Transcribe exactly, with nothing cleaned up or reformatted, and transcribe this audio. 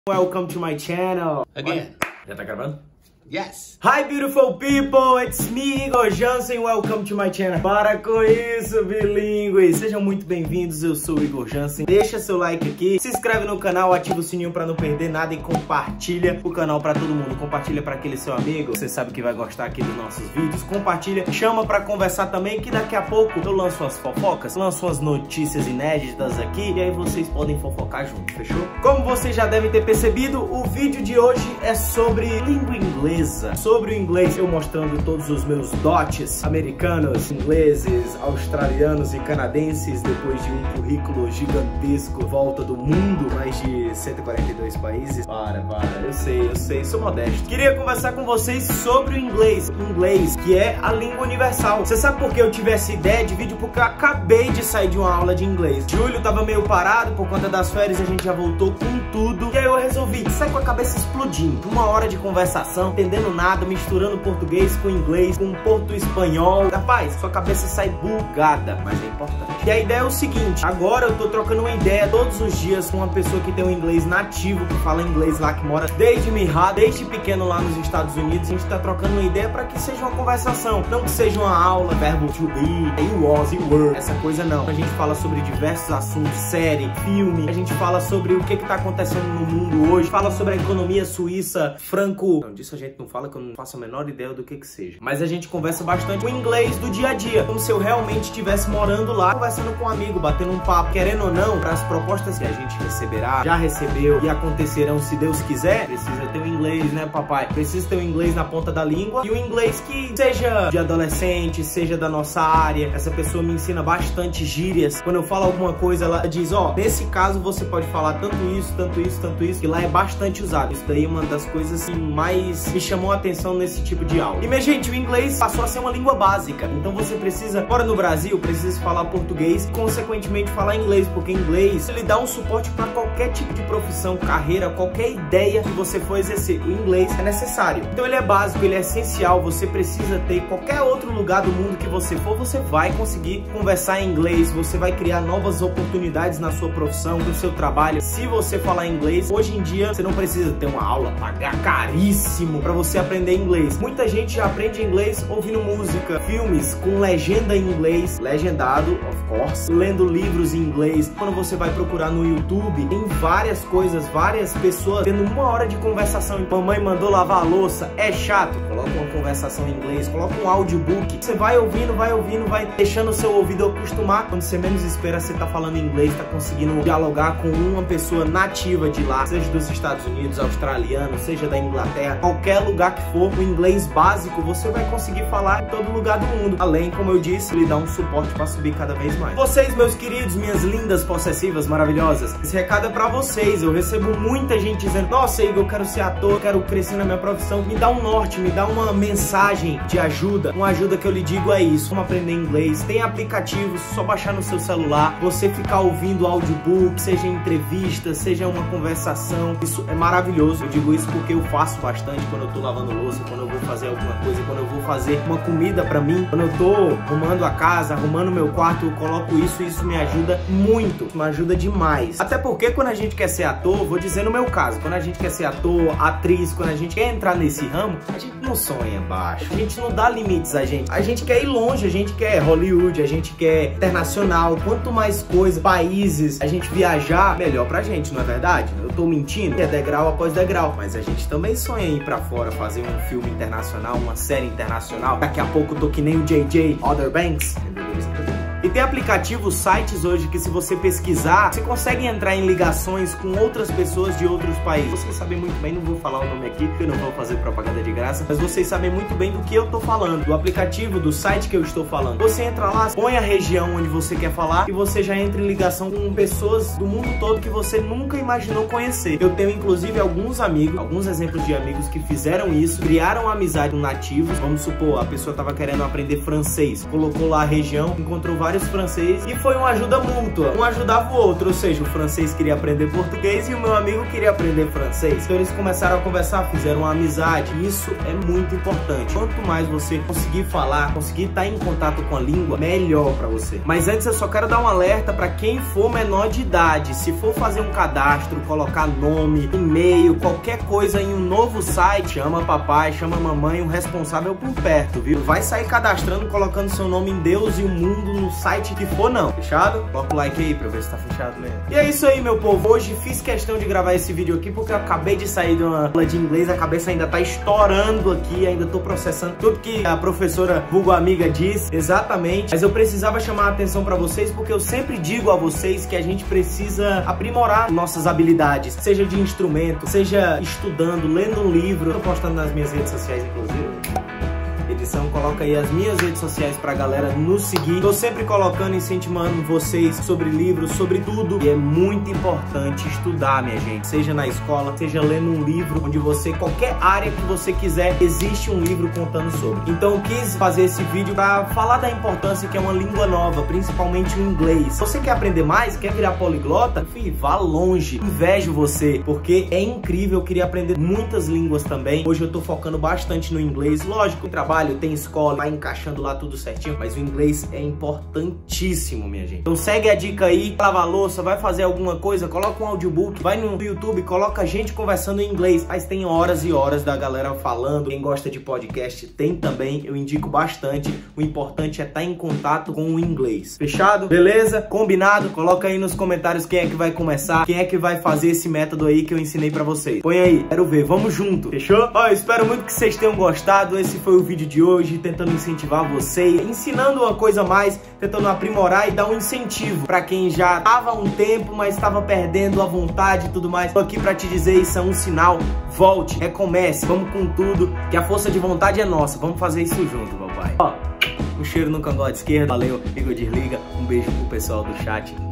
Welcome to my channel. Again. Já tá gravando? Yes. Hi beautiful people, it's me, Igor Jansen, welcome to my channel. Para com isso, bilíngue. Sejam muito bem-vindos, eu sou o Igor Jansen. Deixa seu like aqui, se inscreve no canal, ativa o sininho pra não perder nada e compartilha o canal pra todo mundo. Compartilha pra aquele seu amigo, você sabe que vai gostar aqui dos nossos vídeos. Compartilha, chama pra conversar também, que daqui a pouco eu lanço as fofocas, lanço as notícias inéditas aqui e aí vocês podem fofocar junto, fechou? Como vocês já devem ter percebido, o vídeo de hoje é sobre língua inglesa. Sobre o inglês, eu mostrando todos os meus dotes americanos, ingleses, australianos e canadenses, depois de um currículo gigantesco, volta do mundo, mais de cento e quarenta e dois países. Para, para, eu sei, eu sei, sou modesto. Queria conversar com vocês sobre o inglês, o inglês, que é a língua universal. Você sabe por que eu tive essa ideia de vídeo? Porque eu acabei de sair de uma aula de inglês. Julho tava meio parado, por conta das férias a gente já voltou com tudo. E aí eu resolvi sair com a cabeça explodindo. Uma hora de conversação, entendendo nada, misturando português com inglês, com porto-espanhol. Rapaz, sua cabeça sai bugada, mas é importante. E a ideia é o seguinte, agora eu tô trocando uma ideia todos os dias com uma pessoa que tem um inglês nativo, que fala inglês lá, que mora desde mirrado, desde pequeno lá nos Estados Unidos. A gente tá trocando uma ideia para que seja uma conversação, não que seja uma aula, verbo to be, you was, you were, essa coisa não. A gente fala sobre diversos assuntos, série, filme, a gente fala sobre o que que tá acontecendo no mundo hoje, fala sobre a economia suíça, franco... Não, disso a gente não fala, que eu não faço a menor ideia do que que seja. Mas a gente conversa bastante o inglês do dia a dia, como se eu realmente estivesse morando lá, conversando com um amigo, batendo um papo. Querendo ou não, para as propostas que a gente receberá, já recebeu e acontecerão se Deus quiser, precisa ter o inglês, né, papai? Precisa ter o inglês na ponta da língua e o inglês que seja de adolescente, seja da nossa área. Essa pessoa me ensina bastante gírias. Quando eu falo alguma coisa, ela diz, ó, oh, nesse caso você pode falar tanto isso, tanto isso, tanto isso, que lá é bastante usado. Isso daí é uma das coisas que mais me chamou a atenção nesse tipo de aula. E, minha gente, o inglês passou a ser uma língua básica. Então você precisa, fora no Brasil, precisa falar português e, consequentemente, falar inglês, porque inglês, ele dá um suporte para qualquer tipo de profissão, carreira, qualquer ideia que você for exercer. O inglês é necessário. Então ele é básico, ele é essencial, você precisa ter. Qualquer outro lugar do mundo que você for, você vai conseguir conversar em inglês, você vai criar novas oportunidades na sua profissão, no seu trabalho. Se você falar inglês, hoje em dia, você não precisa ter uma aula, pagar caríssimo para você aprender inglês. Muita gente já aprende inglês ouvindo música, filmes com legenda em inglês, legendado, of course, lendo livros em inglês. Quando você vai procurar no YouTube, tem várias coisas, várias pessoas tendo uma hora de conversação. Mamãe mandou lavar a louça, é chato? Coloca uma conversação em inglês, coloca um audiobook. Você vai ouvindo, vai ouvindo, vai deixando o seu ouvido acostumar. Quando você menos espera, você tá falando inglês, tá conseguindo dialogar com uma pessoa nativa de lá, seja dos Estados Unidos, australiano, seja da Inglaterra, qualquer lugar que for, o inglês básico você vai conseguir falar em todo lugar do mundo. Além, como eu disse, lhe dá um suporte para subir cada vez mais. Vocês, meus queridos, minhas lindas, possessivas, maravilhosas, esse recado é para vocês. Eu recebo muita gente dizendo, nossa, Igor, eu quero ser ator, quero crescer na minha profissão. Me dá um norte, me dá uma mensagem de ajuda. Uma ajuda que eu lhe digo é isso, como aprender inglês. Tem aplicativos, só baixar no seu celular, você ficar ouvindo audiobook, seja entrevista, seja uma conversação. Isso é maravilhoso. Eu digo isso porque eu faço bastante quando eu tô lavando louça, quando eu vou fazer alguma coisa, quando eu vou fazer uma comida pra mim, quando eu tô arrumando a casa, arrumando meu quarto, eu coloco isso e isso me ajuda muito, me ajuda demais. Até porque quando a gente quer ser ator, vou dizer no meu caso, quando a gente quer ser ator, atriz, quando a gente quer entrar nesse ramo, a gente não sonha baixo, a gente não dá limites a gente, a gente quer ir longe, a gente quer Hollywood, a gente quer internacional, quanto mais coisa, países, a gente viajar, melhor pra gente, não é verdade? Eu tô mentindo? É degrau após degrau, mas a gente também sonha em ir pra fora, fazer um filme internacional, uma série internacional. Daqui a pouco eu tô que nem o J J Other Banks. E tem aplicativos, sites hoje que se você pesquisar, você consegue entrar em ligações com outras pessoas de outros países. Vocês sabem muito bem, não vou falar o nome aqui, porque eu não vou fazer propaganda de graça, mas vocês sabem muito bem do que eu tô falando, do aplicativo, do site que eu estou falando. Você entra lá, põe a região onde você quer falar e você já entra em ligação com pessoas do mundo todo que você nunca imaginou conhecer. Eu tenho inclusive alguns amigos, alguns exemplos de amigos que fizeram isso, criaram amizade com nativos. Vamos supor, a pessoa tava querendo aprender francês, colocou lá a região, encontrou vários vários franceses e foi uma ajuda mútua, um ajudava o outro, ou seja, o francês queria aprender português e o meu amigo queria aprender francês. Então eles começaram a conversar, fizeram uma amizade, e isso é muito importante. Quanto mais você conseguir falar, conseguir estar em contato com a língua, melhor pra você. Mas antes eu só quero dar um alerta pra quem for menor de idade. Se for fazer um cadastro, colocar nome, e-mail, qualquer coisa em um novo site, chama papai, chama mamãe, o responsável por perto, viu? Vai sair cadastrando, colocando seu nome em Deus e o mundo no site que for, não. Fechado? Coloca o like aí pra ver se tá fechado mesmo. E é isso aí, meu povo. Hoje fiz questão de gravar esse vídeo aqui porque eu acabei de sair de uma aula de inglês, a cabeça ainda tá estourando aqui, ainda tô processando tudo que a professora vulgo amiga disse, exatamente. Mas eu precisava chamar a atenção pra vocês porque eu sempre digo a vocês que a gente precisa aprimorar nossas habilidades, seja de instrumento, seja estudando, lendo um livro. Eu tô postando nas minhas redes sociais, inclusive. Edição, coloca aí as minhas redes sociais pra galera nos seguir. Tô sempre colocando, incentivando vocês sobre livros, sobre tudo. E é muito importante estudar, minha gente. Seja na escola, seja lendo um livro, onde você, qualquer área que você quiser, existe um livro contando sobre. Então eu quis fazer esse vídeo pra falar da importância que é uma língua nova, principalmente o inglês. Se você quer aprender mais, quer virar poliglota, filho, vá longe. Invejo você, porque é incrível. Eu queria aprender muitas línguas também. Hoje eu tô focando bastante no inglês. Lógico, trabalho, tem escola, vai encaixando lá tudo certinho, mas o inglês é importantíssimo, minha gente. Então segue a dica aí, lava a louça, vai fazer alguma coisa, coloca um audiobook, vai no YouTube, coloca gente conversando em inglês. Mas tem horas e horas da galera falando. Quem gosta de podcast tem também, eu indico bastante. O importante é estar em contato com o inglês. Fechado? Beleza? Combinado? Coloca aí nos comentários quem é que vai começar, quem é que vai fazer esse método aí que eu ensinei pra vocês. Põe aí, quero ver, vamos junto, fechou? Ó, eu espero muito que vocês tenham gostado. Esse foi o vídeo de hoje, tentando incentivar vocês, ensinando uma coisa a mais, tentando aprimorar e dar um incentivo pra quem já tava há um tempo, mas estava perdendo a vontade e tudo mais. Tô aqui pra te dizer, isso é um sinal. Volte, recomece, vamos com tudo, que a força de vontade é nossa. Vamos fazer isso junto, papai. Ó, um cheiro no cangote esquerdo. Valeu, Igor Desliga. Um beijo pro pessoal do chat.